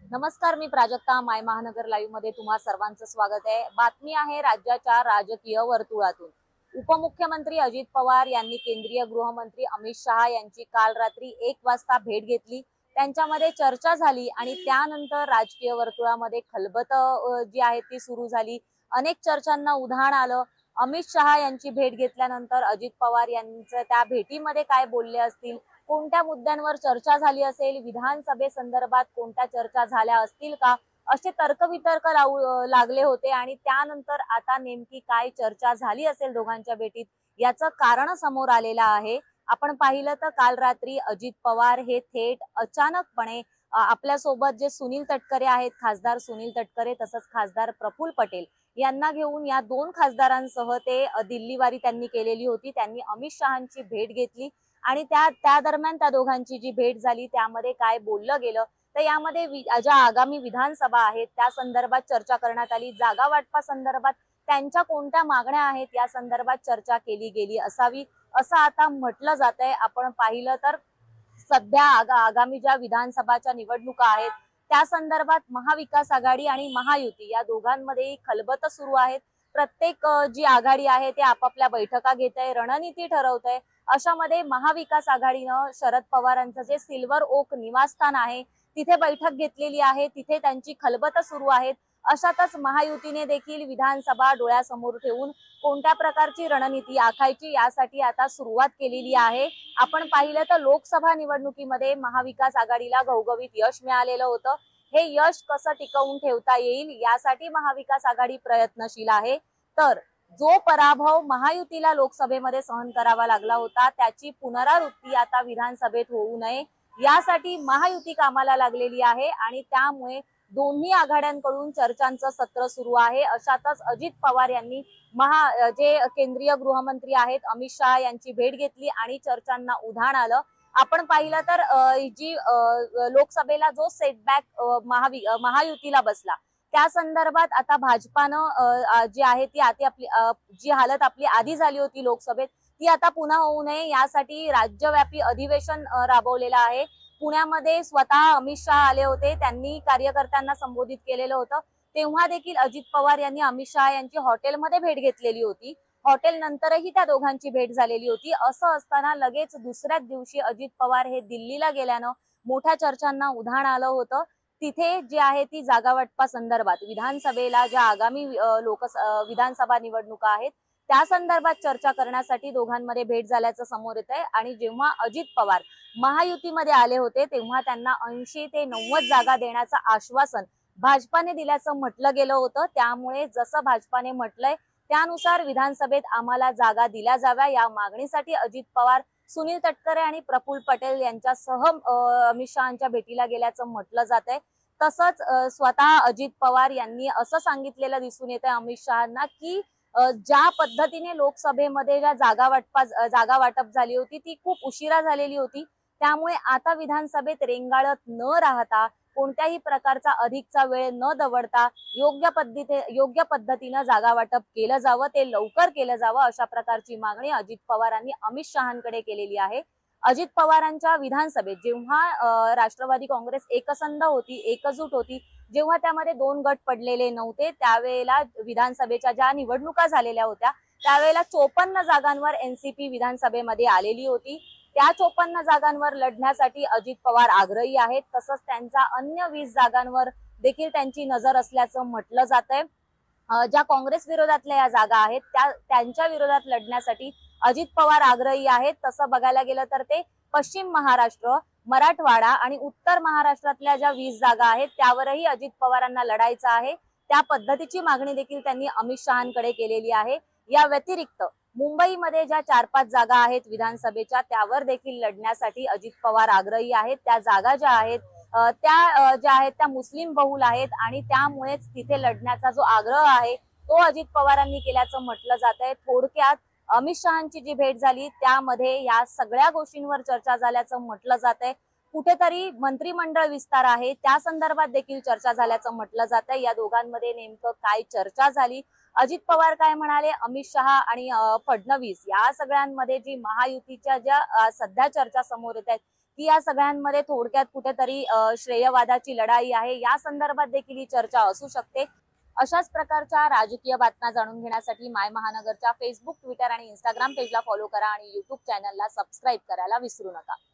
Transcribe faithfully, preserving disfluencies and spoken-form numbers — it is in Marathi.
नमस्कार, मी प्राजक्ता. माय महानगर लाईव्ह मध्ये तुम्हा सर्वांचं स्वागत आहे। बातमी आहे राज्याच्या राजकीय वर्तुळातून। उपमुख्यमंत्री अजित पवार यांनी केंद्रीय गृहमंत्री अमित शहा यांची काल रात्री एक वाजता भेट घेतली। त्यांच्यामध्ये चर्चा झाली आणि त्यानंतर राजकीय वर्तुळामध्ये खलबत जी आहे ती सुरू झाली। अनेक चर्चांना उधाण आलं। अमित शहा यांची भेट घेतल्यानंतर अजित पवार यांच्या त्या भेटीमध्ये काय बोलले असतील, कोणत्या मुद्द्यांवर चर्चा झाली असेल, विधानसभेसंदर्भात कोणत्या चर्चा झाल्या असतील का, असे तर्कवितर्क लागले होते। आणि त्यानंतर आता नेमकी काय चर्चा झाली असेल दोघांच्या भेटीत याचं कारण समोर आलेलं आहे। आपण पाहिलं तर काल रात्री अजित पवार हे थेट अचानकपणे आपल्या सोबत जे सुनील तटकरे आहेत, खासदार सुनील तटकरे तसंच खासदार प्रफुल्ल पटेल यांना घेऊन या दोन खासदारांसह ते दिल्लीवारी त्यांनी केलेली होती। त्यांनी अमित शहांची भेट घेतली आणि त्या त्या दरम्यान त्या दोघांची जी भेट झाली त्यामध्ये काय बोललं गेलं तर यामध्ये ज्या आगामी विधानसभा आहेत त्या संदर्भात चर्चा करण्यात आली। जागा वाटपा संदर्भात त्यांच्या कोणत्या मागण्या आहेत या संदर्भात चर्चा केली गेली असावी असं आता म्हटलं जात आहे। आपण पाहिलं तर सध्या आगामी ज्या विधानसभाच्या निवडणुका आहेत त्या संदर्भात महाविकास आघाडी आणि महायुती या दोघांमध्ये खलबत सुरू आहेत। प्रत्येक जी आघाडी आहे ते आपापल्या बैठका घेत आहे, रणनीती ठरवत आहे। अशामध्ये महाविकास आघाडीनं शरद पवारांचं जे सिल्वर ओक निवासस्थान आहे तिथे बैठक घेतलेली आहे, तिथे त्यांची खलबत सुरू आहेत। अशातच महायुतीने देखील विधानसभा डोळ्यासमोर ठेवून कोणत्या प्रकारची रणनीती आखायची यासाठी आता सुरुवात केलेली आहे। आपण पाहिलं तर लोकसभा निवडणुकीमध्ये महाविकास आघाडीला घवघवीत यश मिळालेलं होतं। हे यश कसं टिकवून ठेवता येईल यासाठी महाविकास आघाडी प्रयत्नशील आहे। तर जो पराभव महायुतीला लोकसभेमध्ये सहन करावा लागला होता त्याची पुनरावृत्ती आता विधानसभेत होऊ नये यासाठी महायुती कामाला लागलेली आहे आणि त्यामुळे दोन्ही आघाड्यांकडून चर्चांचं सत्र सुरू आहे। अशातच अजित पवार यांनी महा जे केंद्रीय गृहमंत्री आहेत अमित शहा यांची भेट घेतली आणि चर्चांना उधाण आलं। आपण पाहिलं तर जी लोकसभेला जो सेटबॅक महावि महायुतीला बसला त्या संदर्भात आता भाजपानं जी आहे ती आधी आपली जी हालत आपली आधी झाली होती लोकसभेत ती आता पुन्हा होऊ नये यासाठी राज्यव्यापी अधिवेशन राबवलेलं आहे। पुण्यामध्ये स्वतः अमित शहा आले होते, त्यांनी कार्यकर्त्यांना संबोधित केलेलं होतं। तेव्हा देखील अजित पवार यांनी अमित शहा यांची हॉटेलमध्ये भेट घेतलेली होती। हॉटेल नंतरही त्या दोघांची भेट झालेली होती। असं असताना लगेच दुसऱ्याच दिवशी अजित पवार हे दिल्लीला गेल्यानं मोठ्या चर्चांना उधाण आलं होतं। तिथे जे आहे ती जागा वाटपा संदर्भात विधानसभेला ज्या आगामी लोक विधानसभा निवडणुका आहेत त्या संदर्भात चर्चा करण्यासाठी दोघांमध्ये भेट झाल्याचं समोर येत आहे। आणि जेव्हा अजित पवार महायुतीमध्ये आले होते तेव्हा त्यांना ऐंशी ते नव्वद जागा देण्याचं आश्वासन भाजपाने दिल्याचं म्हटलं गेलं होतं। त्यामुळे जसं भाजपाने म्हटलंय त्यानुसार विधानसभेत आम्हाला जागा दिल्या जाव्या या मागणीसाठी अजित पवार सुनील तटकरे आणि प्रफुल्ल पटेल यांच्यासह अमित शहांच्या भेटीला गेल्याचं म्हटलं जात आहे। तसंच स्वतः अजित पवार यांनी असं सांगितलेलं दिसून येत आहे अमित शहांना की ज्या पद्धतीने लोकसभेमध्ये ज्या जागा वाटपा जागा वाटप झाली होती ती खूप उशिरा झालेली होती। त्यामुळे आता विधानसभेत रेंगाळत न राहता कोणत्याही प्रकारचा अधिकचा वेळ न दवडता योग्य पद्धती योग्य पद्धतीनं जागा वाटप केलं जावं, ते लवकर केलं जावं अशा प्रकारची मागणी अजित पवारांनी अमित शहांकडे केलेली आहे। अजित पवारांच्या विधानसभेत जेव्हा राष्ट्रवादी काँग्रेस एकसंध होती, एकजूट होती, जेव्हा त्यामध्ये दोन गट पडलेले नव्हते त्यावेळेला विधानसभेच्या ज्या निवडणुका झालेल्या होत्या त्यावेळेला चोपन्न जागांवर एनसीपी विधानसभेमध्ये आलेली होती। त्या चोपन्न जागांवर लढण्यासाठी अजित पवार आग्रही आहेत। तसंच त्यांचा अन्य वीस जागांवर देखील त्यांची नजर असल्याचं म्हटलं जात आहे। ज्या काँग्रेस विरोधातल्या या जागा आहेत त्या त्यांच्या विरोधात लढण्यासाठी अजित पवार आग्रही आहेत। तसं बघायला गेलं तर ते पश्चिम महाराष्ट्र, मराठवाडा आणि उत्तर महाराष्ट्रातल्या ज्या वीस जागा आहेत त्यावरही अजित पवारांना लढायचं आहे। त्या पद्धतीची मागणी देखील त्यांनी अमित शहांकडे केलेली आहे। या व्यतिरिक्त मुंबईमध्ये ज्या चार पाच जागा आहेत विधानसभेच्या त्यावर देखील लढण्यासाठी अजित पवार आग्रही आहेत। त्या जागा ज्या आहेत त्या ज्या आहेत त्या मुस्लिम बहुल आहेत आणि त्यामुळेच तिथे लढण्याचा जो आग्रह आहे तो अजित पवारांनी केल्याचं म्हटलं जात आहे। थोडक्यात अमित शहांची जी भेट झाली त्यामध्ये या सगळ्या गोष्टींवर चर्चा झाल्याचं म्हटलं जात आहे। कुठेतरी मंत्रिमंडळ विस्तार आहे त्या संदर्भात देखील चर्चा झाल्याचं म्हटलं जात आहे। या दोघांमध्ये नेमकं काय चर्चा झाली, अजित पवार काय म्हणाले, अमित शहा आणि फडणवीस या सगळ्यांमध्ये जी महायुतीच्या ज्या सध्या चर्चा समोर येत आहेत की या सगळ्यांमध्ये थोडक्यात कुठेतरी श्रेयवादाची लढाई आहे, या संदर्भात देखील ही चर्चा असू शकते। अशाच प्रकारच्या राजकीय बातम्या जाणून घेण्यासाठी माय महानगरच्या फेसबुक, ट्विटर आणि इंस्टाग्राम पेजला फॉलो करा आणि युट्यूब चॅनलला सबस्क्राईब करायला विसरू नका।